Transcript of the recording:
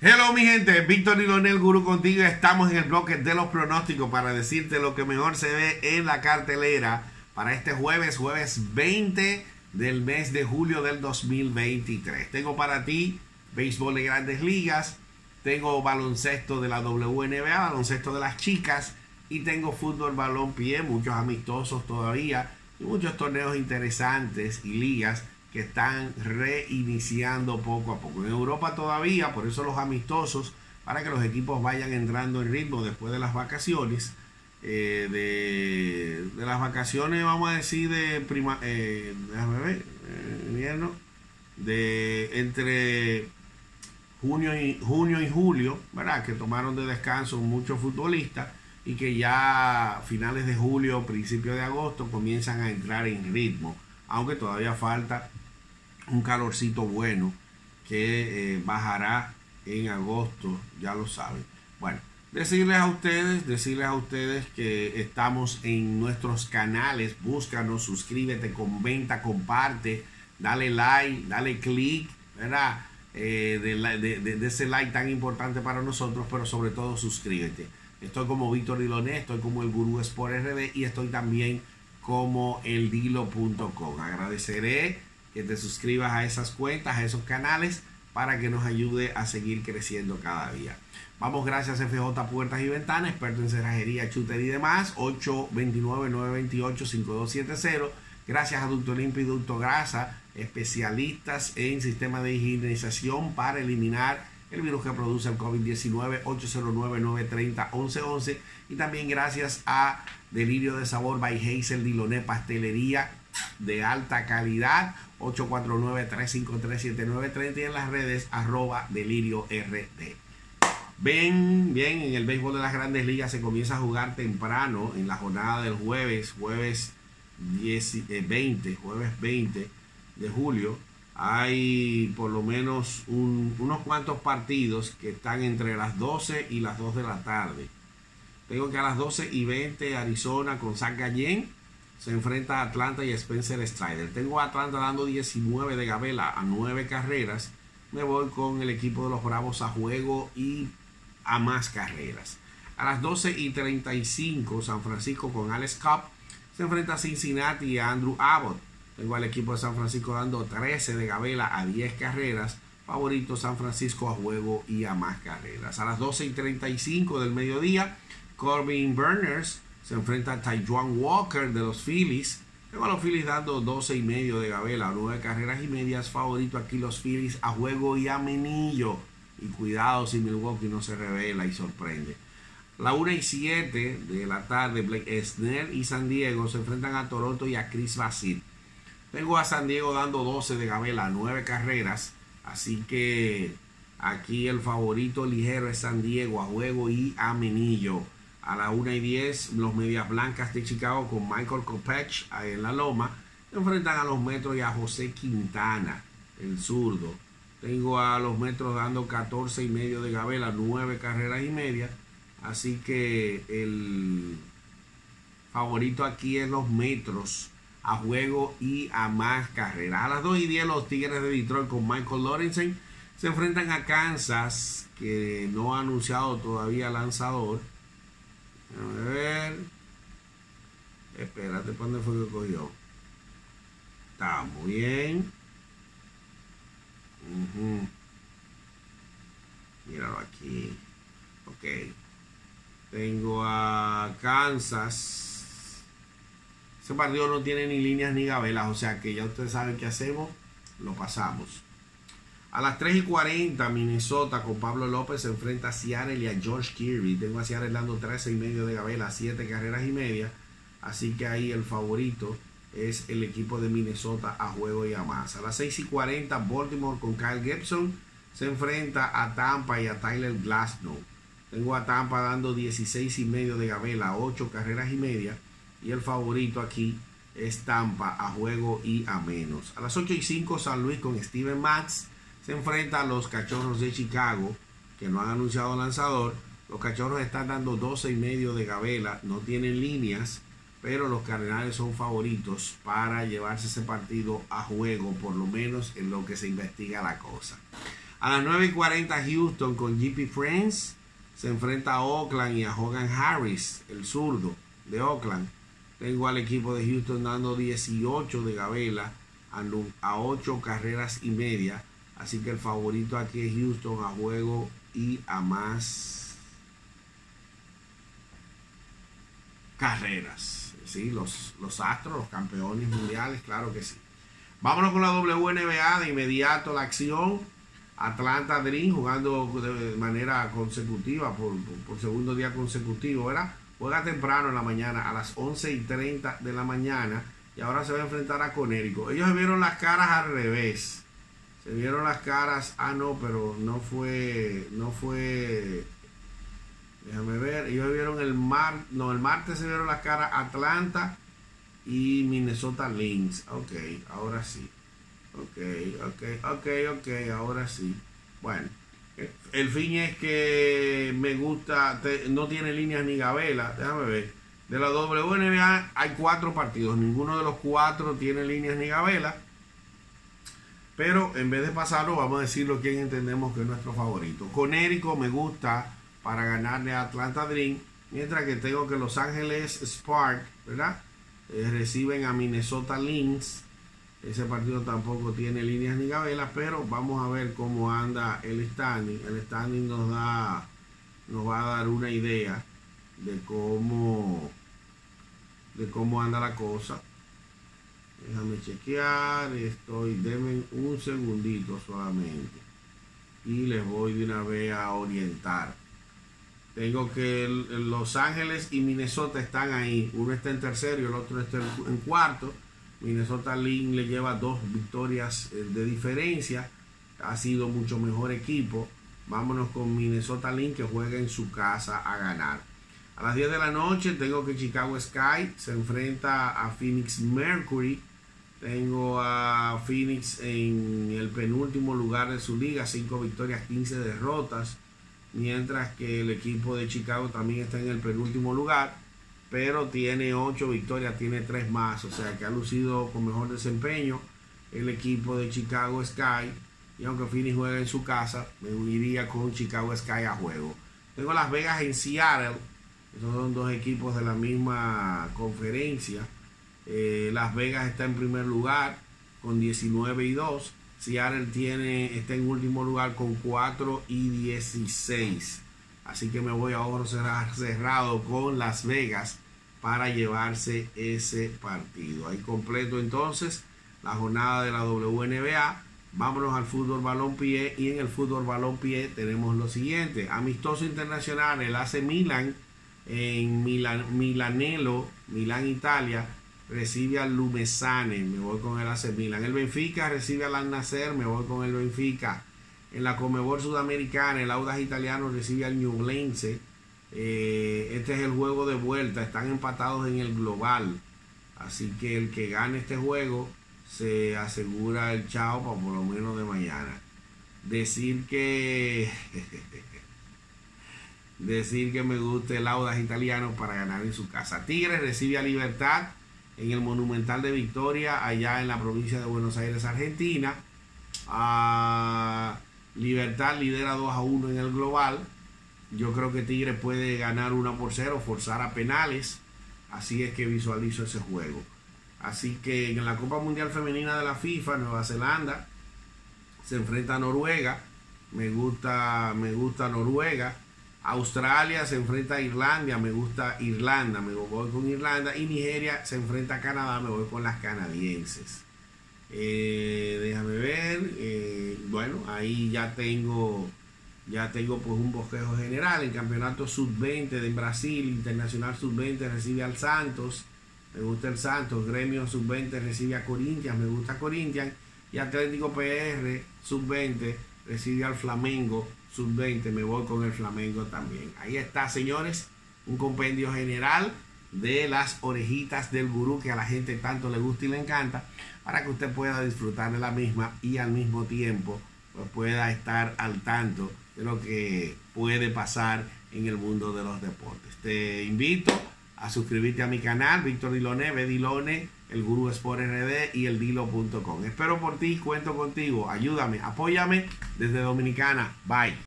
Hello mi gente, Víctor y Lonel Gurú contigo. Estamos en el bloque de los pronósticos para decirte lo que mejor se ve en la cartelera para este jueves 20 del mes de julio del 2023. Tengo para ti béisbol de grandes ligas, tengo baloncesto de la WNBA, baloncesto de las chicas, y tengo fútbol balompié, muchos amistosos todavía y muchos torneos interesantes y ligas que están reiniciando poco a poco. En Europa todavía, por eso los amistosos, para que los equipos vayan entrando en ritmo después de las vacaciones. De las vacaciones, vamos a decir, de invierno, de entre junio y julio, ¿verdad? Que tomaron de descanso muchos futbolistas y que ya a finales de julio, principios de agosto, comienzan a entrar en ritmo, aunque todavía falta un calorcito bueno que bajará en agosto, ya lo saben. Bueno, decirles a ustedes que estamos en nuestros canales. Búscanos, suscríbete, comenta, comparte, dale like, dale click, ¿verdad? De ese like tan importante para nosotros, pero sobre todo suscríbete. Estoy como Víctor Diloné, estoy como el Gurú Sport RD y estoy también como eldilo.com. Agradeceré que te suscribas a esas cuentas, a esos canales, para que nos ayude a seguir creciendo cada día. Vamos, gracias FJ Puertas y Ventanas, experto en cerrajería, chutería y demás, 829-928-5270. Gracias a Ducto Limpio y Ducto Grasa, especialistas en sistemas de higienización para eliminar el virus que produce el COVID-19, 809-930-1111. Y también gracias a Delirio de Sabor by Hazel Diloné, pastelería de alta calidad, 849-353-7930, y en las redes @deliriord. Bien, en el béisbol de las grandes ligas se comienza a jugar temprano en la jornada del jueves 20 de julio. Hay por lo menos unos cuantos partidos que están entre las 12 y las 2 de la tarde. Tengo que a las 12:20 Arizona con Zach Gallen se enfrenta a Atlanta y Spencer Strider. Tengo a Atlanta dando 19 de gavela a 9 carreras. Me voy con el equipo de los Bravos a juego y a más carreras. A las 12:35 San Francisco con Alex Cobb se enfrenta a Cincinnati y a Andrew Abbott. Tengo al equipo de San Francisco dando 13 de gavela a 10 carreras. Favorito San Francisco a juego y a más carreras. A las 12:35 del mediodía, Corbin Burners se enfrenta a Taijuan Walker de los Phillies. Tengo a los Phillies dando 12.5 de gavela a 9 carreras y medias. Favorito aquí los Phillies a juego y a menillo. Y cuidado si Milwaukee no se revela y sorprende. La 1:07 de la tarde, Blake Snell y San Diego se enfrentan a Toronto y a Chris Bassitt. Tengo a San Diego dando 12 de gavela a 9 carreras. Así que aquí el favorito ligero es San Diego a juego y a menillo. A la 1:10 los Medias Blancas de Chicago con Michael Kopech en la loma enfrentan a los Metros y a José Quintana, el zurdo. Tengo a los Metros dando 14.5 de gavela, 9 carreras y media. Así que el favorito aquí es los Metros a juego y a más carreras. A las 2:10 los Tigres de Detroit con Michael Lorenzen se enfrentan a Kansas, que no ha anunciado todavía lanzador. A ver, espérate, ¿para dónde fue que cogió? Está muy bien. Míralo aquí. Ok, tengo a Kansas. Ese partido no tiene ni líneas ni gavelas, o sea que ya ustedes saben qué hacemos, lo pasamos. A las 3:40 Minnesota con Pablo López se enfrenta a Seattle y a George Kirby. Tengo a Seattle dando 13.5 de gavela, 7 carreras y media. Así que ahí el favorito es el equipo de Minnesota a juego y a más. A las 6:40 Baltimore con Kyle Gibson se enfrenta a Tampa y a Tyler Glasnow. Tengo a Tampa dando 16.5 de gavela, 8 carreras y media. Y el favorito aquí es Tampa a juego y a menos. A las 8:05 San Luis con Steven Matz se enfrenta a los Cachorros de Chicago, que no han anunciado lanzador. Los Cachorros están dando 12.5 de gavela, no tienen líneas, pero los Cardenales son favoritos para llevarse ese partido a juego, por lo menos en lo que se investiga la cosa. A las 9:40 Houston con JP France se enfrenta a Oakland y a Hogan Harris, el zurdo de Oakland. Tengo al equipo de Houston dando 18 de gabela a 8 carreras y media. Así que el favorito aquí es Houston a juego y a más carreras. Sí, los Astros, los campeones mundiales, claro que sí. Vámonos con la WNBA, de inmediato la acción. Atlanta Dream jugando de manera consecutiva, por segundo día consecutivo, ¿verdad? Juega temprano en la mañana, a las 11:30 de la mañana, y ahora se va a enfrentar a Connecticut. Ellos se vieron las caras al revés. Se vieron las caras, pero no fue, déjame ver, ellos vieron el martes se vieron las caras Atlanta y Minnesota Lynx. Ok, ahora sí. Ok, ahora sí. Bueno, el fin es que me gusta, no tiene líneas ni gabela. Déjame ver. De la WNBA hay 4 partidos, ninguno de los 4 tiene líneas ni gabela. Pero en vez de pasarlo, vamos a decirlo quién entendemos que es nuestro favorito. Connecticut me gusta para ganarle a Atlanta Dream, mientras que tengo que Los Ángeles Spark, ¿verdad? Reciben a Minnesota Lynx. Ese partido tampoco tiene líneas ni gabelas, pero vamos a ver cómo anda el standing. El standing nos va a dar una idea de cómo anda la cosa. Déjame chequear, denme un segundito solamente y les voy de una vez a orientar. Tengo que Los Ángeles y Minnesota están ahí, uno está en tercero y el otro está en cuarto. Minnesota Lynx le lleva 2 victorias de diferencia, ha sido mucho mejor equipo. Vámonos con Minnesota Lynx, que juega en su casa a ganar. A las 10 de la noche tengo que Chicago Sky se enfrenta a Phoenix Mercury. Tengo a Phoenix en el penúltimo lugar de su liga, 5 victorias, 15 derrotas, mientras que el equipo de Chicago también está en el penúltimo lugar, pero tiene 8 victorias, tiene 3 más, o sea que ha lucido con mejor desempeño el equipo de Chicago Sky. Y aunque Phoenix juega en su casa, me uniría con Chicago Sky a juego. Tengo Las Vegas en Seattle, esos son 2 equipos de la misma conferencia. Las Vegas está en primer lugar con 19-2. Seattle está en último lugar con 4-16. Así que me voy a oro cerrado con Las Vegas para llevarse ese partido. Ahí completo entonces la jornada de la WNBA. Vámonos al fútbol balompié, y en el fútbol balompié tenemos lo siguiente: amistoso internacional, el AC Milan en Milanello, Milán, Italia, recibe al Lumesane, me voy con el AC Milan. El Benfica recibe al Al-Nassr, me voy con el Benfica. En la Conmebol Sudamericana, el Audax Italiano recibe al Ñublense. Este es el juego de vuelta, están empatados en el global, así que el que gane este juego se asegura el chao para por lo menos de mañana. Decir que me gusta el Audax Italiano para ganar en su casa. Tigres recibe a Libertad en el Monumental de Victoria, allá en la provincia de Buenos Aires, Argentina. Libertad lidera 2-1 en el global. Yo creo que Tigres puede ganar 1-0, forzar a penales. Así es que visualizo ese juego. Así que en la Copa Mundial Femenina de la FIFA, Nueva Zelanda se enfrenta a Noruega. Me gusta Noruega. Australia se enfrenta a Irlanda, me gusta Irlanda, me voy con Irlanda. Y Nigeria se enfrenta a Canadá, me voy con las canadienses. Déjame ver, bueno, ahí ya tengo pues un bosquejo general. El campeonato sub-20 de Brasil, Internacional sub-20 recibe al Santos, me gusta el Santos. Gremio sub-20 recibe a Corinthians, me gusta Corinthians. Y Atlético PR sub-20 recibe al Flamengo sub-20, me voy con el Flamengo también. Ahí está, señores, un compendio general de las orejitas del gurú, que a la gente tanto le gusta y le encanta, para que usted pueda disfrutar de la misma y al mismo tiempo pues pueda estar al tanto de lo que puede pasar en el mundo de los deportes. Te invito a suscribirte a mi canal, Víctor Diloné, Bedilone, el Gurú Sport RD y el Dilo.com. Espero por ti, cuento contigo, ayúdame, apóyame desde Dominicana. Bye.